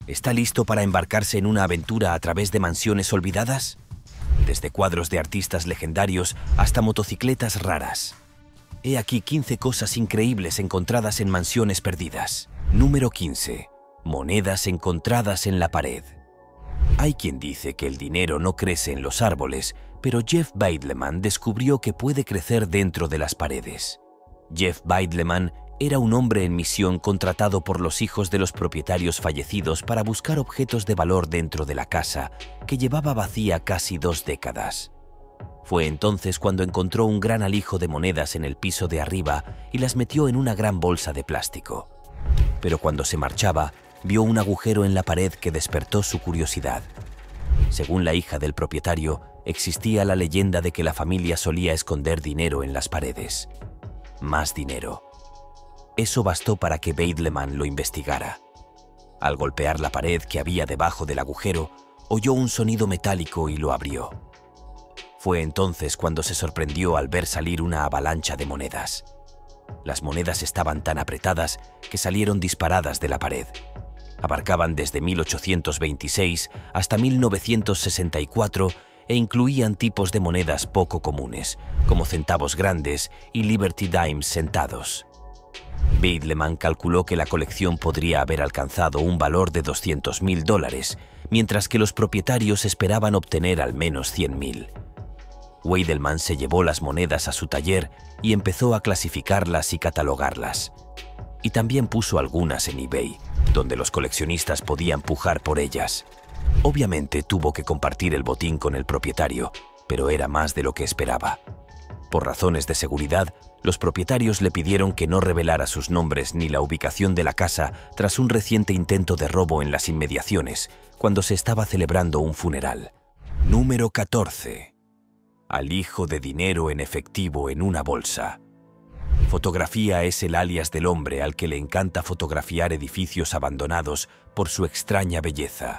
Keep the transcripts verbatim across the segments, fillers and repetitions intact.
¿Está listo para embarcarse en una aventura a través de mansiones olvidadas? Desde cuadros de artistas legendarios hasta motocicletas raras. He aquí quince cosas increíbles encontradas en mansiones perdidas. Número quince. Monedas encontradas en la pared. Hay quien dice que el dinero no crece en los árboles, pero Jeff Beidleman descubrió que puede crecer dentro de las paredes. Jeff Beidleman era un hombre en misión contratado por los hijos de los propietarios fallecidos para buscar objetos de valor dentro de la casa, que llevaba vacía casi dos décadas. Fue entonces cuando encontró un gran alijo de monedas en el piso de arriba y las metió en una gran bolsa de plástico. Pero cuando se marchaba, vio un agujero en la pared que despertó su curiosidad. Según la hija del propietario, existía la leyenda de que la familia solía esconder dinero en las paredes. Más dinero. Eso bastó para que Beidleman lo investigara. Al golpear la pared que había debajo del agujero, oyó un sonido metálico y lo abrió. Fue entonces cuando se sorprendió al ver salir una avalancha de monedas. Las monedas estaban tan apretadas que salieron disparadas de la pared. Abarcaban desde mil ochocientos veintiséis hasta mil novecientos sesenta y cuatro e incluían tipos de monedas poco comunes, como centavos grandes y Liberty Dimes sentados. Beidleman calculó que la colección podría haber alcanzado un valor de doscientos mil dólares, mientras que los propietarios esperaban obtener al menos cien mil. Weidelman se llevó las monedas a su taller y empezó a clasificarlas y catalogarlas. Y también puso algunas en eBay, donde los coleccionistas podían pujar por ellas. Obviamente tuvo que compartir el botín con el propietario, pero era más de lo que esperaba. Por razones de seguridad, los propietarios le pidieron que no revelara sus nombres ni la ubicación de la casa tras un reciente intento de robo en las inmediaciones, cuando se estaba celebrando un funeral. Número catorce. Alijo de dinero en efectivo en una bolsa. Fotografía es el alias del hombre al que le encanta fotografiar edificios abandonados por su extraña belleza.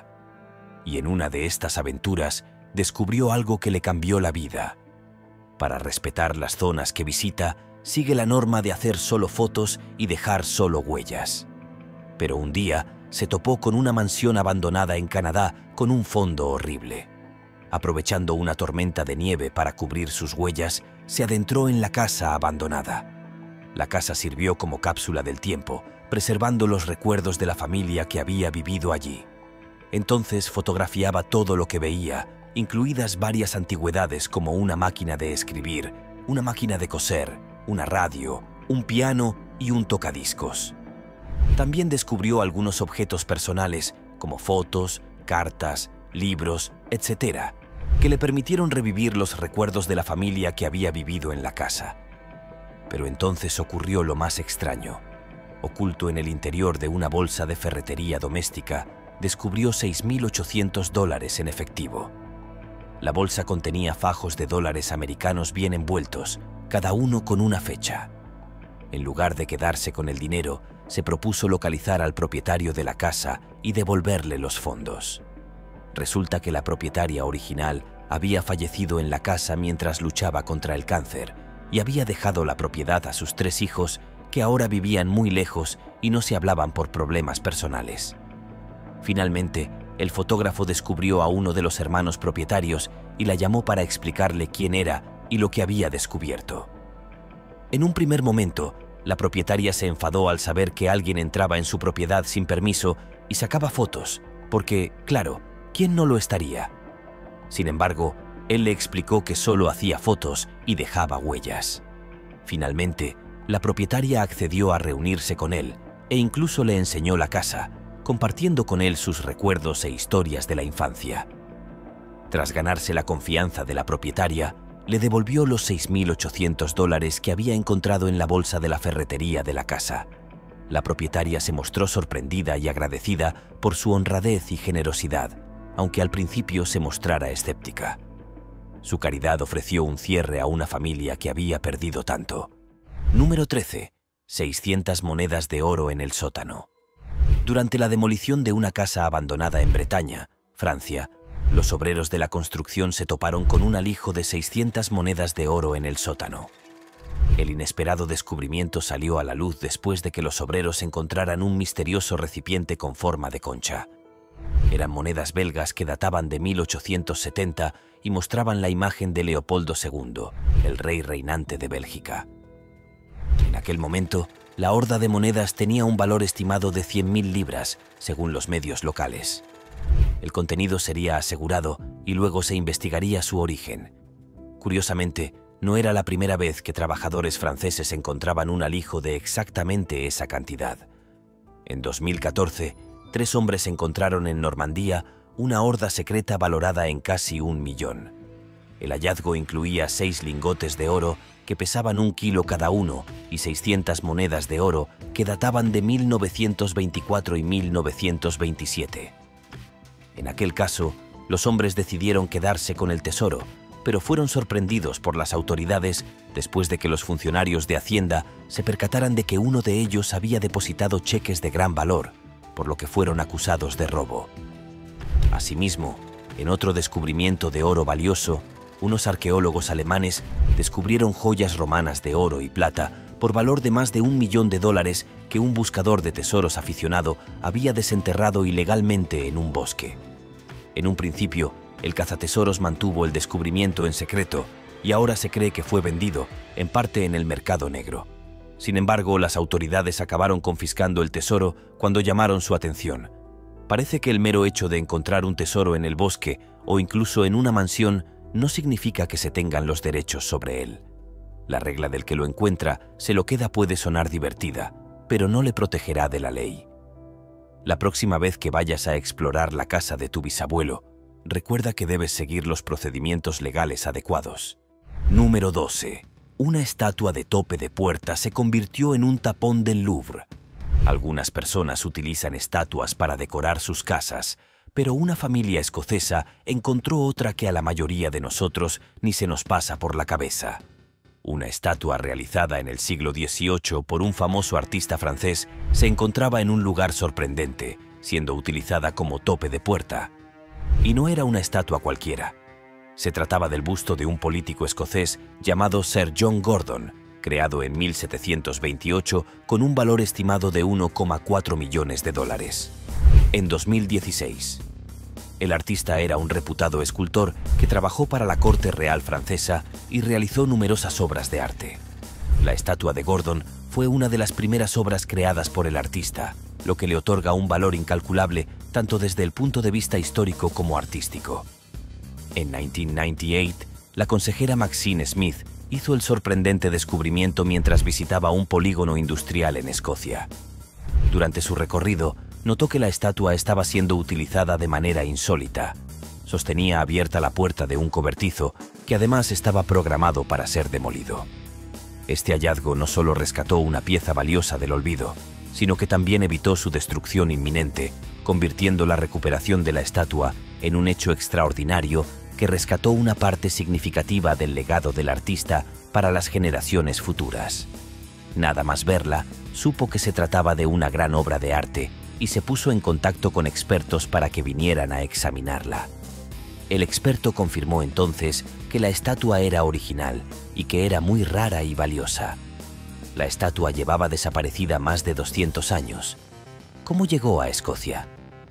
Y en una de estas aventuras descubrió algo que le cambió la vida. Para respetar las zonas que visita, sigue la norma de hacer solo fotos y dejar solo huellas. Pero un día se topó con una mansión abandonada en Canadá con un fondo horrible. Aprovechando una tormenta de nieve para cubrir sus huellas, se adentró en la casa abandonada. La casa sirvió como cápsula del tiempo, preservando los recuerdos de la familia que había vivido allí. Entonces fotografiaba todo lo que veía, incluidas varias antigüedades como una máquina de escribir, una máquina de coser, una radio, un piano y un tocadiscos. También descubrió algunos objetos personales, como fotos, cartas, libros, etcétera, que le permitieron revivir los recuerdos de la familia que había vivido en la casa. Pero entonces ocurrió lo más extraño. Oculto en el interior de una bolsa de ferretería doméstica, descubrió seis mil ochocientos dólares en efectivo. La bolsa contenía fajos de dólares americanos bien envueltos, cada uno con una fecha. En lugar de quedarse con el dinero, se propuso localizar al propietario de la casa y devolverle los fondos. Resulta que la propietaria original había fallecido en la casa mientras luchaba contra el cáncer y había dejado la propiedad a sus tres hijos que ahora vivían muy lejos y no se hablaban por problemas personales. Finalmente, el fotógrafo descubrió a uno de los hermanos propietarios y la llamó para explicarle quién era y lo que había descubierto. En un primer momento, la propietaria se enfadó al saber que alguien entraba en su propiedad sin permiso y sacaba fotos, porque, claro, ¿quién no lo estaría? Sin embargo, él le explicó que solo hacía fotos y dejaba huellas. Finalmente, la propietaria accedió a reunirse con él e incluso le enseñó la casa, compartiendo con él sus recuerdos e historias de la infancia. Tras ganarse la confianza de la propietaria, le devolvió los seis mil ochocientos dólares que había encontrado en la bolsa de la ferretería de la casa. La propietaria se mostró sorprendida y agradecida por su honradez y generosidad, aunque al principio se mostrara escéptica. Su caridad ofreció un cierre a una familia que había perdido tanto. Número trece. seiscientas monedas de oro en el sótano. Durante la demolición de una casa abandonada en Bretaña, Francia, los obreros de la construcción se toparon con un alijo de seiscientas monedas de oro en el sótano. El inesperado descubrimiento salió a la luz después de que los obreros encontraran un misterioso recipiente con forma de concha. Eran monedas belgas que databan de mil ochocientos setenta y mostraban la imagen de Leopoldo segundo, el rey reinante de Bélgica. En aquel momento, la horda de monedas tenía un valor estimado de cien mil libras, según los medios locales. El contenido sería asegurado y luego se investigaría su origen. Curiosamente, no era la primera vez que trabajadores franceses encontraban un alijo de exactamente esa cantidad. En dos mil catorce, tres hombres encontraron en Normandía una horda secreta valorada en casi un millón. El hallazgo incluía seis lingotes de oro que pesaban un kilo cada uno y seiscientas monedas de oro que databan de mil novecientos veinticuatro y mil novecientos veintisiete. En aquel caso, los hombres decidieron quedarse con el tesoro, pero fueron sorprendidos por las autoridades después de que los funcionarios de Hacienda se percataran de que uno de ellos había depositado cheques de gran valor, por lo que fueron acusados de robo. Asimismo, en otro descubrimiento de oro valioso, unos arqueólogos alemanes descubrieron joyas romanas de oro y plata por valor de más de un millón de dólares que un buscador de tesoros aficionado había desenterrado ilegalmente en un bosque. En un principio, el cazatesoros mantuvo el descubrimiento en secreto y ahora se cree que fue vendido, en parte en el mercado negro. Sin embargo, las autoridades acabaron confiscando el tesoro cuando llamaron su atención. Parece que el mero hecho de encontrar un tesoro en el bosque o incluso en una mansión no significa que se tengan los derechos sobre él. La regla del que lo encuentra se lo queda puede sonar divertida, pero no le protegerá de la ley. La próxima vez que vayas a explorar la casa de tu bisabuelo, recuerda que debes seguir los procedimientos legales adecuados. Número doce. Una estatua de tope de puerta se convirtió en un tapón del Louvre. Algunas personas utilizan estatuas para decorar sus casas, pero una familia escocesa encontró otra que a la mayoría de nosotros ni se nos pasa por la cabeza. Una estatua realizada en el siglo dieciocho por un famoso artista francés se encontraba en un lugar sorprendente, siendo utilizada como tope de puerta. Y no era una estatua cualquiera. Se trataba del busto de un político escocés llamado Sir John Gordon, creado en mil setecientos veintiocho con un valor estimado de uno coma cuatro millones de dólares. En dos mil dieciséis, el artista era un reputado escultor que trabajó para la corte real francesa y realizó numerosas obras de arte. La estatua de Gordon fue una de las primeras obras creadas por el artista, lo que le otorga un valor incalculable tanto desde el punto de vista histórico como artístico. En mil novecientos noventa y ocho, la consejera Maxine Smith hizo el sorprendente descubrimiento mientras visitaba un polígono industrial en Escocia. Durante su recorrido, notó que la estatua estaba siendo utilizada de manera insólita. Sostenía abierta la puerta de un cobertizo, que además estaba programado para ser demolido. Este hallazgo no solo rescató una pieza valiosa del olvido, sino que también evitó su destrucción inminente, convirtiendo la recuperación de la estatua en un hecho extraordinario que rescató una parte significativa del legado del artista para las generaciones futuras. Nada más verla, supo que se trataba de una gran obra de arte y se puso en contacto con expertos para que vinieran a examinarla. El experto confirmó entonces que la estatua era original y que era muy rara y valiosa. La estatua llevaba desaparecida más de doscientos años. ¿Cómo llegó a Escocia?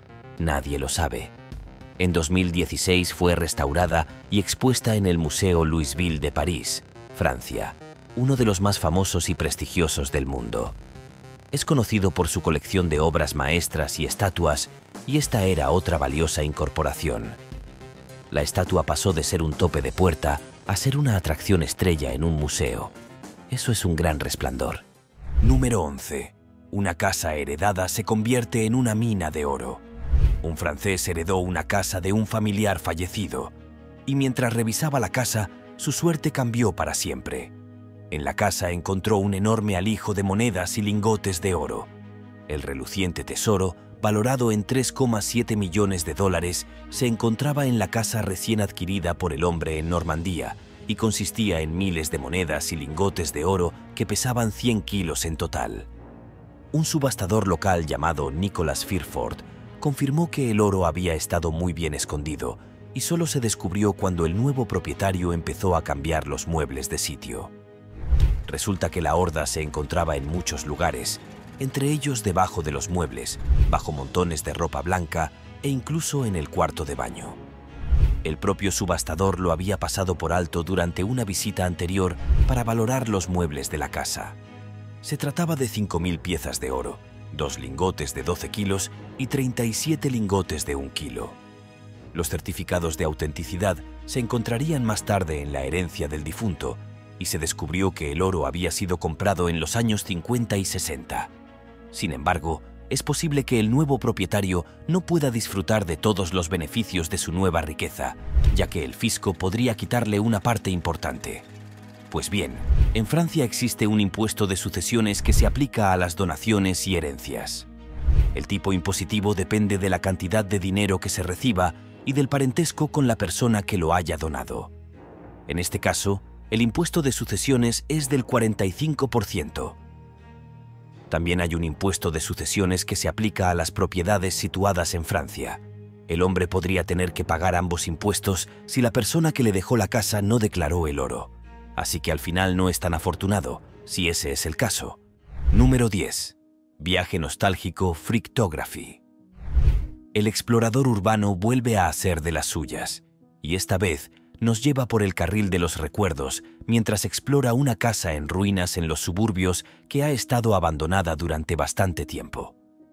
Nadie lo sabe. En dos mil dieciséis fue restaurada y expuesta en el Museo Louisville de París, Francia, uno de los más famosos y prestigiosos del mundo. Es conocido por su colección de obras maestras y estatuas, y esta era otra valiosa incorporación. La estatua pasó de ser un tope de puerta a ser una atracción estrella en un museo. Eso es un gran resplandor. Número once. Una casa heredada se convierte en una mina de oro. Un francés heredó una casa de un familiar fallecido, y mientras revisaba la casa, su suerte cambió para siempre. En la casa encontró un enorme alijo de monedas y lingotes de oro. El reluciente tesoro, valorado en tres coma siete millones de dólares, se encontraba en la casa recién adquirida por el hombre en Normandía y consistía en miles de monedas y lingotes de oro que pesaban cien kilos en total. Un subastador local llamado Nicholas Fearford confirmó que el oro había estado muy bien escondido y solo se descubrió cuando el nuevo propietario empezó a cambiar los muebles de sitio. Resulta que la horda se encontraba en muchos lugares, entre ellos debajo de los muebles, bajo montones de ropa blanca e incluso en el cuarto de baño. El propio subastador lo había pasado por alto durante una visita anterior para valorar los muebles de la casa. Se trataba de cinco mil piezas de oro, dos lingotes de doce kilos y treinta y siete lingotes de un kilo. Los certificados de autenticidad se encontrarían más tarde en la herencia del difunto y se descubrió que el oro había sido comprado en los años cincuenta y sesenta. Sin embargo, es posible que el nuevo propietario no pueda disfrutar de todos los beneficios de su nueva riqueza, ya que el fisco podría quitarle una parte importante. Pues bien, en Francia existe un impuesto de sucesiones que se aplica a las donaciones y herencias. El tipo impositivo depende de la cantidad de dinero que se reciba y del parentesco con la persona que lo haya donado. En este caso, el impuesto de sucesiones es del cuarenta y cinco por ciento. También hay un impuesto de sucesiones que se aplica a las propiedades situadas en Francia. El hombre podría tener que pagar ambos impuestos si la persona que le dejó la casa no declaró el oro. Así que al final no es tan afortunado, si ese es el caso. Número diez. Viaje nostálgico Frictography. El explorador urbano vuelve a hacer de las suyas, y esta vez nos lleva por el carril de los recuerdos mientras explora una casa en ruinas en los suburbios que ha estado abandonada durante bastante tiempo.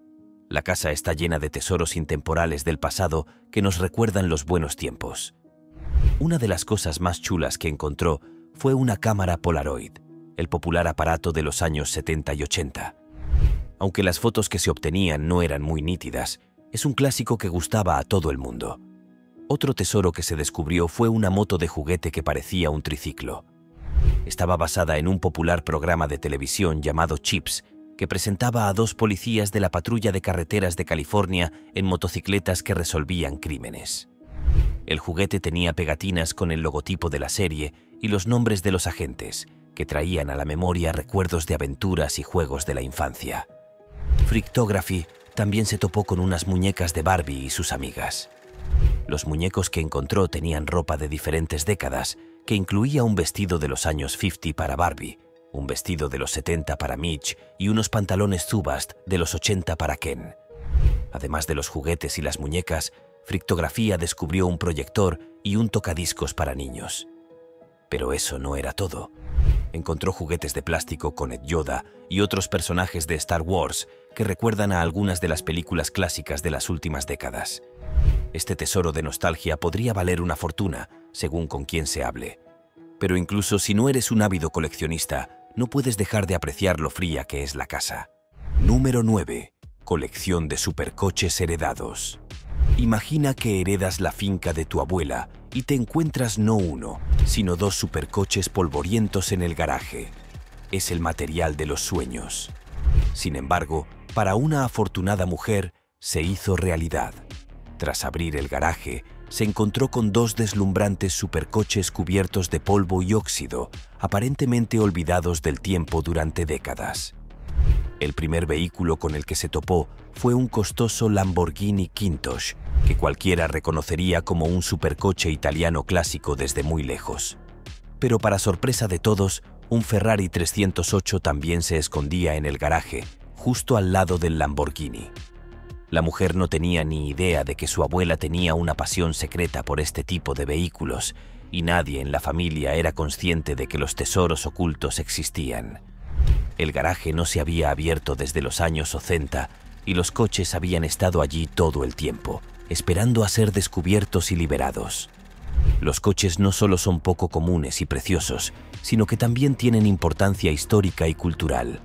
La casa está llena de tesoros intemporales del pasado que nos recuerdan los buenos tiempos. Una de las cosas más chulas que encontró fue una cámara Polaroid, el popular aparato de los años setenta y ochenta. Aunque las fotos que se obtenían no eran muy nítidas, es un clásico que gustaba a todo el mundo. Otro tesoro que se descubrió fue una moto de juguete que parecía un triciclo. Estaba basada en un popular programa de televisión llamado Chips, que presentaba a dos policías de la patrulla de carreteras de California en motocicletas que resolvían crímenes. El juguete tenía pegatinas con el logotipo de la serie y los nombres de los agentes, que traían a la memoria recuerdos de aventuras y juegos de la infancia. Frictography también se topó con unas muñecas de Barbie y sus amigas. Los muñecos que encontró tenían ropa de diferentes décadas, que incluía un vestido de los años cincuenta para Barbie, un vestido de los setenta para Mitch y unos pantalones Zubast de los ochenta para Ken. Además de los juguetes y las muñecas, Frictografía descubrió un proyector y un tocadiscos para niños. Pero eso no era todo. Encontró juguetes de plástico con Ed Yoda y otros personajes de Star Wars que recuerdan a algunas de las películas clásicas de las últimas décadas. Este tesoro de nostalgia podría valer una fortuna, según con quién se hable. Pero incluso si no eres un ávido coleccionista, no puedes dejar de apreciar lo fría que es la casa. Número nueve. Colección de supercoches heredados. Imagina que heredas la finca de tu abuela y te encuentras no uno, sino dos supercoches polvorientos en el garaje. Es el material de los sueños. Sin embargo, para una afortunada mujer, se hizo realidad. Tras abrir el garaje, se encontró con dos deslumbrantes supercoches cubiertos de polvo y óxido, aparentemente olvidados del tiempo durante décadas. El primer vehículo con el que se topó fue un costoso Lamborghini Countach, que cualquiera reconocería como un supercoche italiano clásico desde muy lejos. Pero para sorpresa de todos, un Ferrari trescientos ocho también se escondía en el garaje, justo al lado del Lamborghini. La mujer no tenía ni idea de que su abuela tenía una pasión secreta por este tipo de vehículos, y nadie en la familia era consciente de que los tesoros ocultos existían. El garaje no se había abierto desde los años ochenta y los coches habían estado allí todo el tiempo, esperando a ser descubiertos y liberados. Los coches no solo son poco comunes y preciosos, sino que también tienen importancia histórica y cultural.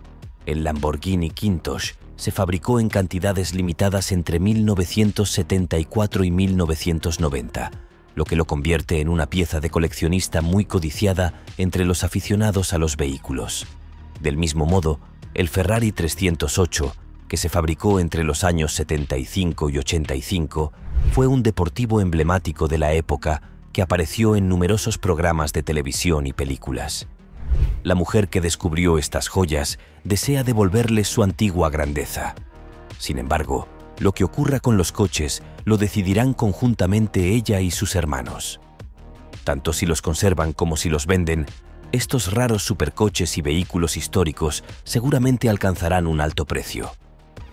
El Lamborghini Countach se fabricó en cantidades limitadas entre mil novecientos setenta y cuatro y mil novecientos noventa, lo que lo convierte en una pieza de coleccionista muy codiciada entre los aficionados a los vehículos. Del mismo modo, el Ferrari trescientos ocho, que se fabricó entre los años setenta y cinco y ochenta y cinco, fue un deportivo emblemático de la época que apareció en numerosos programas de televisión y películas. La mujer que descubrió estas joyas desea devolverles su antigua grandeza. Sin embargo, lo que ocurra con los coches lo decidirán conjuntamente ella y sus hermanos. Tanto si los conservan como si los venden, estos raros supercoches y vehículos históricos seguramente alcanzarán un alto precio.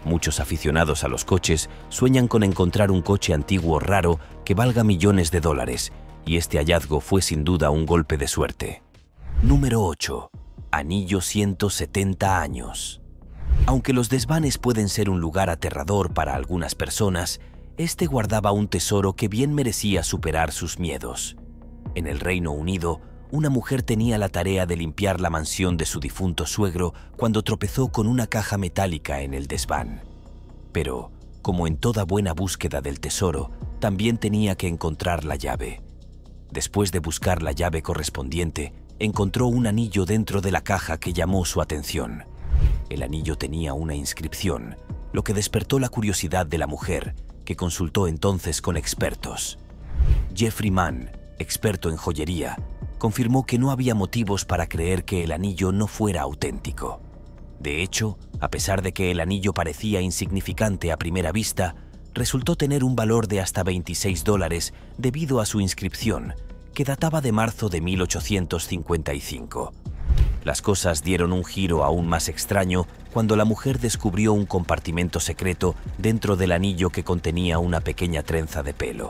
Muchos aficionados a los coches sueñan con encontrar un coche antiguo raro que valga millones de dólares, y este hallazgo fue sin duda un golpe de suerte. Número ocho. Anillo ciento setenta años. Aunque los desvanes pueden ser un lugar aterrador para algunas personas, este guardaba un tesoro que bien merecía superar sus miedos. En el Reino Unido, una mujer tenía la tarea de limpiar la mansión de su difunto suegro cuando tropezó con una caja metálica en el desván. Pero, como en toda buena búsqueda del tesoro, también tenía que encontrar la llave. Después de buscar la llave correspondiente, encontró un anillo dentro de la caja que llamó su atención. El anillo tenía una inscripción, lo que despertó la curiosidad de la mujer, que consultó entonces con expertos. Jeffrey Mann, experto en joyería, confirmó que no había motivos para creer que el anillo no fuera auténtico. De hecho, a pesar de que el anillo parecía insignificante a primera vista, resultó tener un valor de hasta veintiséis dólares debido a su inscripción, que databa de marzo de mil ochocientos cincuenta y cinco. Las cosas dieron un giro aún más extraño cuando la mujer descubrió un compartimento secreto dentro del anillo que contenía una pequeña trenza de pelo.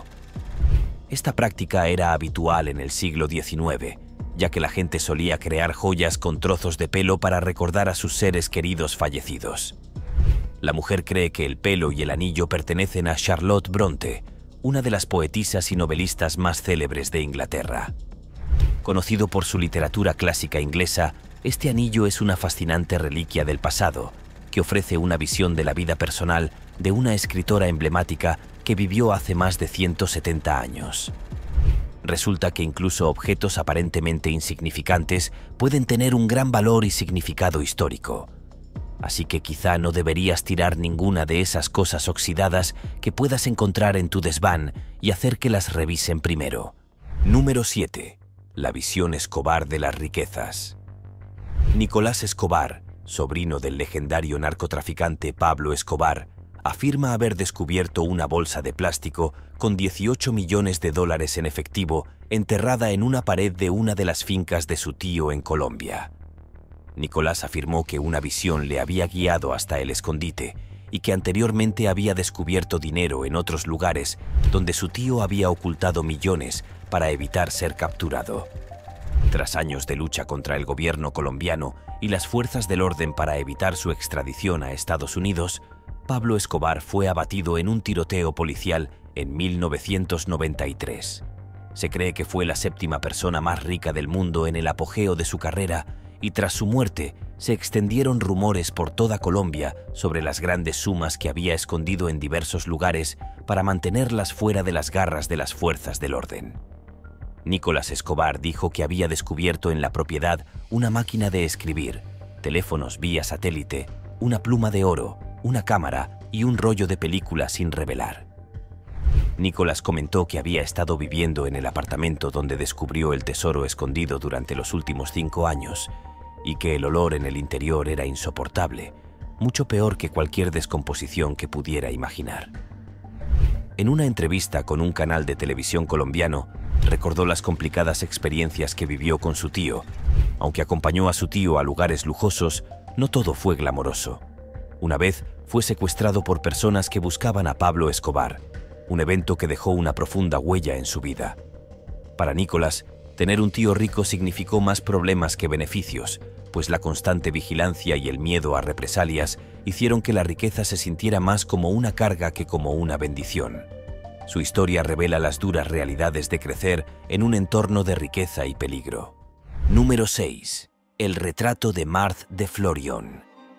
Esta práctica era habitual en el siglo diecinueve, ya que la gente solía crear joyas con trozos de pelo para recordar a sus seres queridos fallecidos. La mujer cree que el pelo y el anillo pertenecen a Charlotte Bronte, una de las poetisas y novelistas más célebres de Inglaterra. Conocido por su literatura clásica inglesa, este anillo es una fascinante reliquia del pasado, que ofrece una visión de la vida personal de una escritora emblemática que vivió hace más de ciento setenta años. Resulta que incluso objetos aparentemente insignificantes pueden tener un gran valor y significado histórico. Así que quizá no deberías tirar ninguna de esas cosas oxidadas que puedas encontrar en tu desván y hacer que las revisen primero. Número siete. La visión Escobar de las riquezas. Nicolás Escobar, sobrino del legendario narcotraficante Pablo Escobar, afirma haber descubierto una bolsa de plástico con dieciocho millones de dólares en efectivo enterrada en una pared de una de las fincas de su tío en Colombia. Nicolás afirmó que una visión le había guiado hasta el escondite y que anteriormente había descubierto dinero en otros lugares donde su tío había ocultado millones para evitar ser capturado. Tras años de lucha contra el gobierno colombiano y las fuerzas del orden para evitar su extradición a Estados Unidos, Pablo Escobar fue abatido en un tiroteo policial en mil novecientos noventa y tres. Se cree que fue la séptima persona más rica del mundo en el apogeo de su carrera, y tras su muerte se extendieron rumores por toda Colombia sobre las grandes sumas que había escondido en diversos lugares para mantenerlas fuera de las garras de las fuerzas del orden. Nicolás Escobar dijo que había descubierto en la propiedad una máquina de escribir, teléfonos vía satélite, una pluma de oro, una cámara y un rollo de película sin revelar. Nicolás comentó que había estado viviendo en el apartamento donde descubrió el tesoro escondido durante los últimos cinco años y que el olor en el interior era insoportable, mucho peor que cualquier descomposición que pudiera imaginar. En una entrevista con un canal de televisión colombiano, recordó las complicadas experiencias que vivió con su tío. Aunque acompañó a su tío a lugares lujosos, no todo fue glamoroso. Una vez fue secuestrado por personas que buscaban a Pablo Escobar, un evento que dejó una profunda huella en su vida. Para Nicolás, tener un tío rico significó más problemas que beneficios, pues la constante vigilancia y el miedo a represalias hicieron que la riqueza se sintiera más como una carga que como una bendición. Su historia revela las duras realidades de crecer en un entorno de riqueza y peligro. Número seis. El retrato de Marthe de Florian.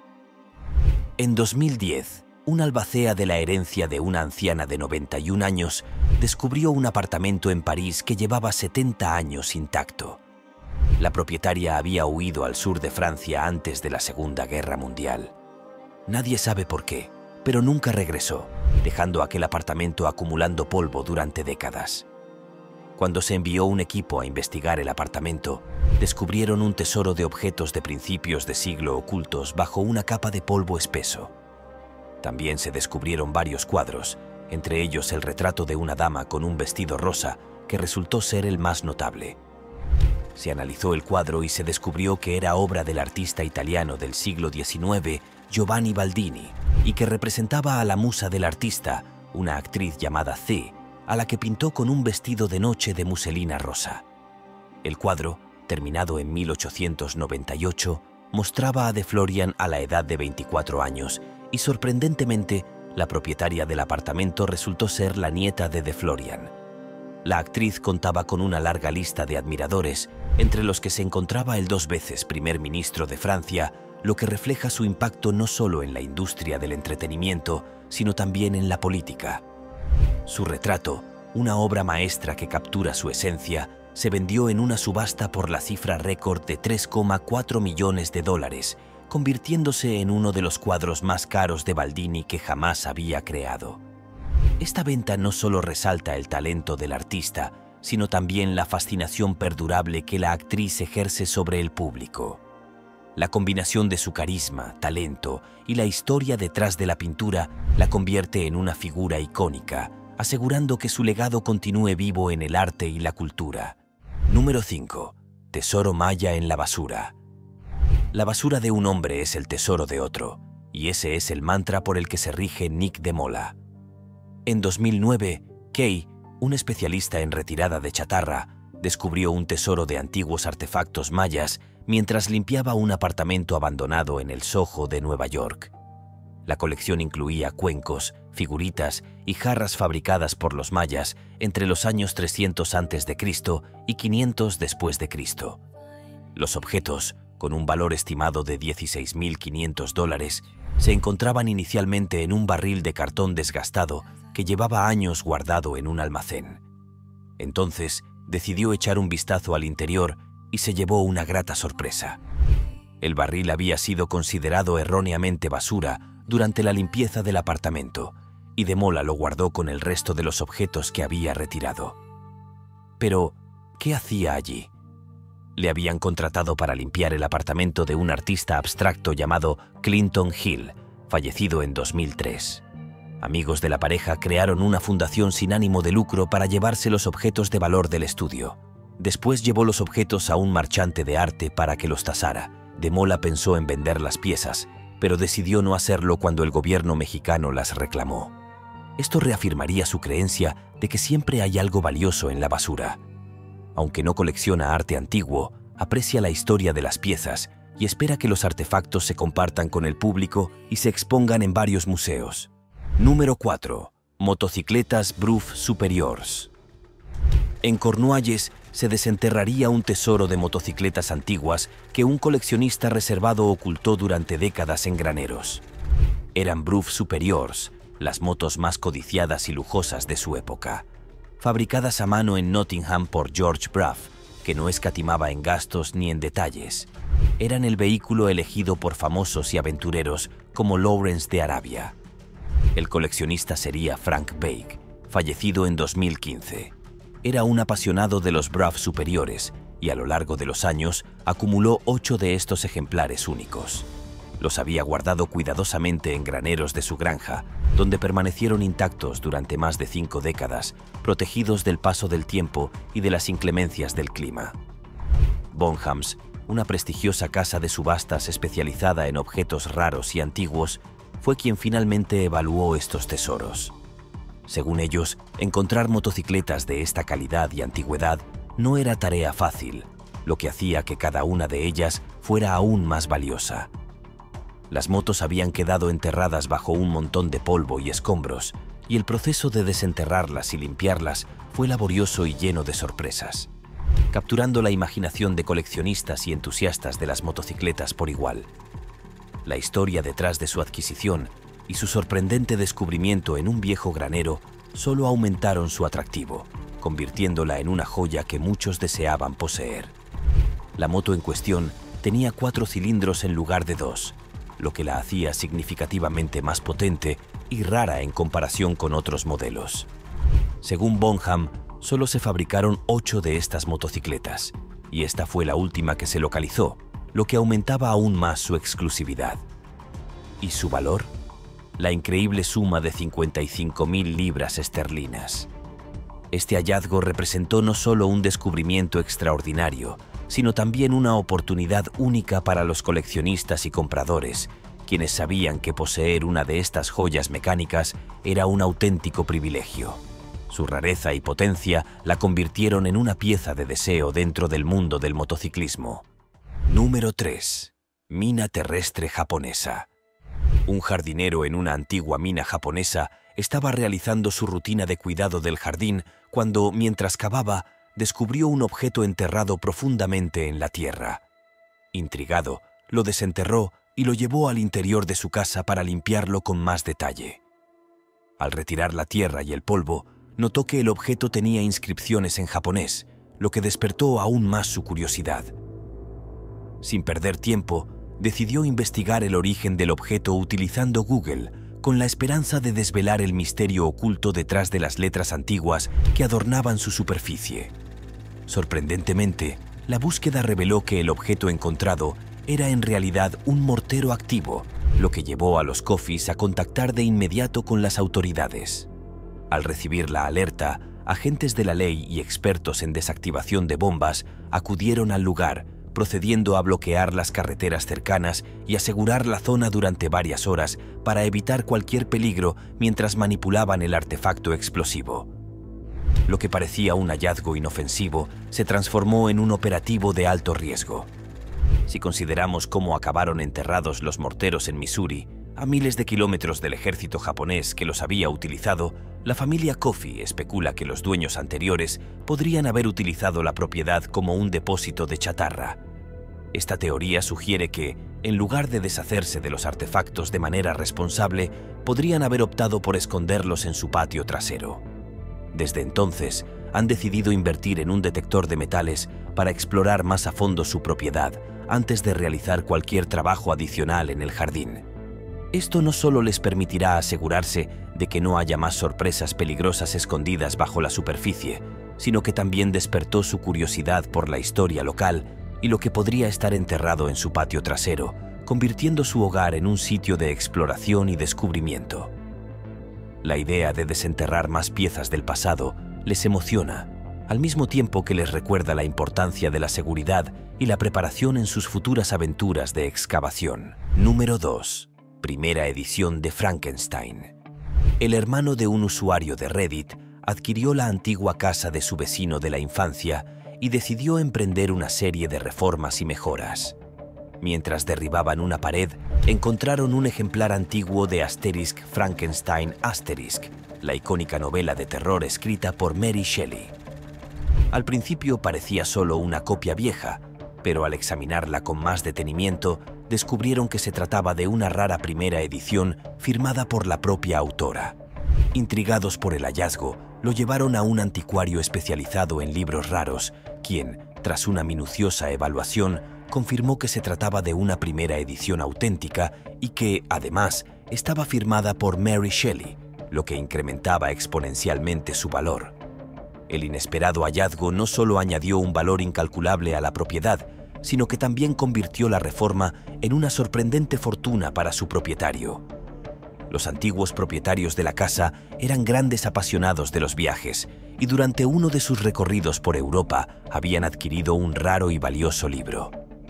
En dos mil diez, un albacea de la herencia de una anciana de noventa y un años descubrió un apartamento en París que llevaba setenta años intacto. La propietaria había huido al sur de Francia antes de la Segunda Guerra Mundial. Nadie sabe por qué, pero nunca regresó, dejando aquel apartamento acumulando polvo durante décadas. Cuando se envió un equipo a investigar el apartamento, descubrieron un tesoro de objetos de principios de siglo ocultos bajo una capa de polvo espeso. También se descubrieron varios cuadros, entre ellos el retrato de una dama con un vestido rosa, que resultó ser el más notable. Se analizó el cuadro y se descubrió que era obra del artista italiano del siglo diecinueve, Giovanni Baldini y que representaba a la musa del artista, una actriz llamada C, a la que pintó con un vestido de noche de muselina rosa. El cuadro, terminado en mil ochocientos noventa y ocho, mostraba a de Florian a la edad de veinticuatro años y, sorprendentemente, la propietaria del apartamento resultó ser la nieta de de Florian. La actriz contaba con una larga lista de admiradores, entre los que se encontraba el dos veces primer ministro de Francia, lo que refleja su impacto no solo en la industria del entretenimiento, sino también en la política. Su retrato, una obra maestra que captura su esencia, se vendió en una subasta por la cifra récord de tres coma cuatro millones de dólares, convirtiéndose en uno de los cuadros más caros de Baldini que jamás había creado. Esta venta no solo resalta el talento del artista, sino también la fascinación perdurable que la actriz ejerce sobre el público. La combinación de su carisma, talento y la historia detrás de la pintura la convierte en una figura icónica, asegurando que su legado continúe vivo en el arte y la cultura. Número cinco. Tesoro maya en la basura. La basura de un hombre es el tesoro de otro, y ese es el mantra por el que se rige Nick de Mola. En dos mil nueve, Kay, un especialista en retirada de chatarra, descubrió un tesoro de antiguos artefactos mayas mientras limpiaba un apartamento abandonado en el Soho de Nueva York. La colección incluía cuencos, figuritas y jarras fabricadas por los mayas entre los años trescientos antes de Cristo y quinientos después de Cristo. Los objetos, con un valor estimado de dieciséis mil quinientos dólares, se encontraban inicialmente en un barril de cartón desgastado que llevaba años guardado en un almacén. Entonces, decidió echar un vistazo al interior y se llevó una grata sorpresa. El barril había sido considerado erróneamente basura durante la limpieza del apartamento, y de Mola lo guardó con el resto de los objetos que había retirado. Pero, ¿qué hacía allí? Le habían contratado para limpiar el apartamento de un artista abstracto llamado Clinton Hill, fallecido en dos mil tres. Amigos de la pareja crearon una fundación sin ánimo de lucro para llevarse los objetos de valor del estudio. Después llevó los objetos a un marchante de arte para que los tasara. De Mola pensó en vender las piezas, pero decidió no hacerlo cuando el gobierno mexicano las reclamó. Esto reafirmaría su creencia de que siempre hay algo valioso en la basura. Aunque no colecciona arte antiguo, aprecia la historia de las piezas y espera que los artefactos se compartan con el público y se expongan en varios museos. Número cuatro. Motocicletas Brough Superiors. En Cornualles se desenterraría un tesoro de motocicletas antiguas que un coleccionista reservado ocultó durante décadas en graneros. Eran Brough Superiors, las motos más codiciadas y lujosas de su época. Fabricadas a mano en Nottingham por George Brough, que no escatimaba en gastos ni en detalles. Eran el vehículo elegido por famosos y aventureros como Lawrence de Arabia. El coleccionista sería Frank Bake, fallecido en dos mil quince. Era un apasionado de los Brough superiores y a lo largo de los años acumuló ocho de estos ejemplares únicos. Los había guardado cuidadosamente en graneros de su granja, donde permanecieron intactos durante más de cinco décadas, protegidos del paso del tiempo y de las inclemencias del clima. Bonhams, una prestigiosa casa de subastas especializada en objetos raros y antiguos, fue quien finalmente evaluó estos tesoros. Según ellos, encontrar motocicletas de esta calidad y antigüedad no era tarea fácil, lo que hacía que cada una de ellas fuera aún más valiosa. Las motos habían quedado enterradas bajo un montón de polvo y escombros, y el proceso de desenterrarlas y limpiarlas fue laborioso y lleno de sorpresas, capturando la imaginación de coleccionistas y entusiastas de las motocicletas por igual. La historia detrás de su adquisición y su sorprendente descubrimiento en un viejo granero solo aumentaron su atractivo, convirtiéndola en una joya que muchos deseaban poseer. La moto en cuestión tenía cuatro cilindros en lugar de dos, lo que la hacía significativamente más potente y rara en comparación con otros modelos. Según Bonham, solo se fabricaron ocho de estas motocicletas, y esta fue la última que se localizó, lo que aumentaba aún más su exclusividad. ¿Y su valor? La increíble suma de cincuenta y cinco mil libras esterlinas. Este hallazgo representó no solo un descubrimiento extraordinario, sino también una oportunidad única para los coleccionistas y compradores, quienes sabían que poseer una de estas joyas mecánicas era un auténtico privilegio. Su rareza y potencia la convirtieron en una pieza de deseo dentro del mundo del motociclismo. Número tres. Mina terrestre japonesa. Un jardinero en una antigua mina japonesa estaba realizando su rutina de cuidado del jardín cuando, mientras cavaba, descubrió un objeto enterrado profundamente en la tierra. Intrigado, lo desenterró y lo llevó al interior de su casa para limpiarlo con más detalle. Al retirar la tierra y el polvo, notó que el objeto tenía inscripciones en japonés, lo que despertó aún más su curiosidad. Sin perder tiempo, decidió investigar el origen del objeto utilizando Google, con la esperanza de desvelar el misterio oculto detrás de las letras antiguas que adornaban su superficie. Sorprendentemente, la búsqueda reveló que el objeto encontrado era en realidad un mortero activo, lo que llevó a los Coffeys a contactar de inmediato con las autoridades. Al recibir la alerta, agentes de la ley y expertos en desactivación de bombas acudieron al lugar, procediendo a bloquear las carreteras cercanas y asegurar la zona durante varias horas para evitar cualquier peligro mientras manipulaban el artefacto explosivo. Lo que parecía un hallazgo inofensivo se transformó en un operativo de alto riesgo. Si consideramos cómo acabaron enterrados los morteros en Missouri, a miles de kilómetros del ejército japonés que los había utilizado, la familia Coffey especula que los dueños anteriores podrían haber utilizado la propiedad como un depósito de chatarra. Esta teoría sugiere que, en lugar de deshacerse de los artefactos de manera responsable, podrían haber optado por esconderlos en su patio trasero. Desde entonces, han decidido invertir en un detector de metales para explorar más a fondo su propiedad antes de realizar cualquier trabajo adicional en el jardín. Esto no solo les permitirá asegurarse de que no haya más sorpresas peligrosas escondidas bajo la superficie, sino que también despertó su curiosidad por la historia local y lo que podría estar enterrado en su patio trasero, convirtiendo su hogar en un sitio de exploración y descubrimiento. La idea de desenterrar más piezas del pasado les emociona, al mismo tiempo que les recuerda la importancia de la seguridad y la preparación en sus futuras aventuras de excavación. Número dos. Primera edición de Frankenstein. El hermano de un usuario de Reddit adquirió la antigua casa de su vecino de la infancia y decidió emprender una serie de reformas y mejoras. Mientras derribaban una pared, encontraron un ejemplar antiguo de Asterisk Frankenstein Asterisk, la icónica novela de terror escrita por Mary Shelley. Al principio parecía solo una copia vieja, pero al examinarla con más detenimiento, descubrieron que se trataba de una rara primera edición firmada por la propia autora. Intrigados por el hallazgo, lo llevaron a un anticuario especializado en libros raros, quien, tras una minuciosa evaluación, confirmó que se trataba de una primera edición auténtica y que, además, estaba firmada por Mary Shelley, lo que incrementaba exponencialmente su valor. El inesperado hallazgo no solo añadió un valor incalculable a la propiedad, sino que también convirtió la reforma en una sorprendente fortuna para su propietario. Los antiguos propietarios de la casa eran grandes apasionados de los viajes y durante uno de sus recorridos por Europa habían adquirido un raro y valioso libro.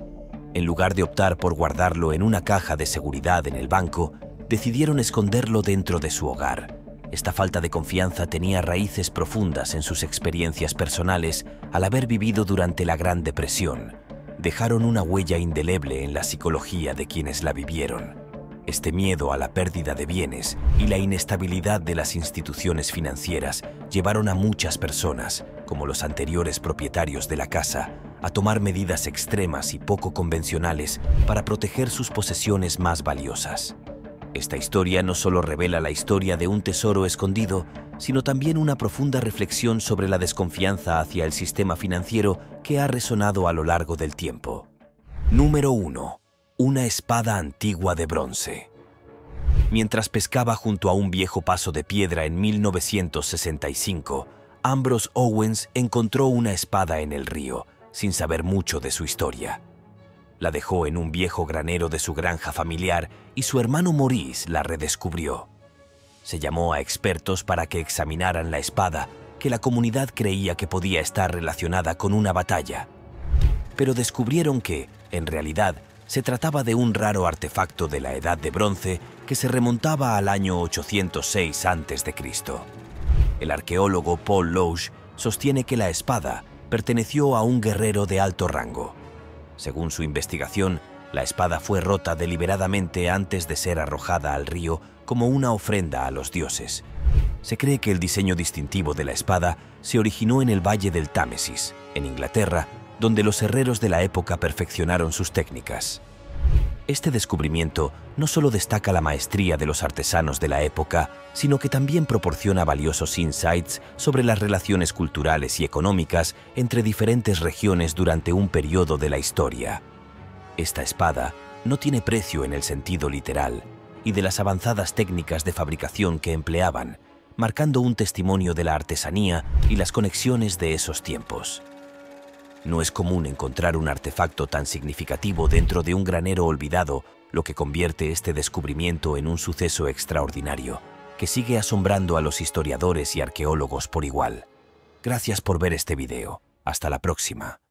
En lugar de optar por guardarlo en una caja de seguridad en el banco, decidieron esconderlo dentro de su hogar. Esta falta de confianza tenía raíces profundas en sus experiencias personales al haber vivido durante la Gran Depresión. Dejaron una huella indeleble en la psicología de quienes la vivieron. Este miedo a la pérdida de bienes y la inestabilidad de las instituciones financieras llevaron a muchas personas, como los anteriores propietarios de la casa, a tomar medidas extremas y poco convencionales para proteger sus posesiones más valiosas. Esta historia no solo revela la historia de un tesoro escondido, sino también una profunda reflexión sobre la desconfianza hacia el sistema financiero que ha resonado a lo largo del tiempo. Número uno. Una espada antigua de bronce. Mientras pescaba junto a un viejo paso de piedra en mil novecientos sesenta y cinco, Ambrose Owens encontró una espada en el río, sin saber mucho de su historia. La dejó en un viejo granero de su granja familiar y su hermano Maurice la redescubrió. Se llamó a expertos para que examinaran la espada, que la comunidad creía que podía estar relacionada con una batalla. Pero descubrieron que, en realidad, Se trataba de un raro artefacto de la Edad de Bronce que se remontaba al año ochocientos seis antes de Cristo El arqueólogo Paul Louche sostiene que la espada perteneció a un guerrero de alto rango. Según su investigación, la espada fue rota deliberadamente antes de ser arrojada al río como una ofrenda a los dioses. Se cree que el diseño distintivo de la espada se originó en el Valle del Támesis, en Inglaterra, donde los herreros de la época perfeccionaron sus técnicas. Este descubrimiento no solo destaca la maestría de los artesanos de la época, sino que también proporciona valiosos insights sobre las relaciones culturales y económicas entre diferentes regiones durante un periodo de la historia. Esta espada no tiene precio en el sentido literal, y de las avanzadas técnicas de fabricación que empleaban, marcando un testimonio de la artesanía y las conexiones de esos tiempos. No es común encontrar un artefacto tan significativo dentro de un granero olvidado, lo que convierte este descubrimiento en un suceso extraordinario, que sigue asombrando a los historiadores y arqueólogos por igual. Gracias por ver este video. Hasta la próxima.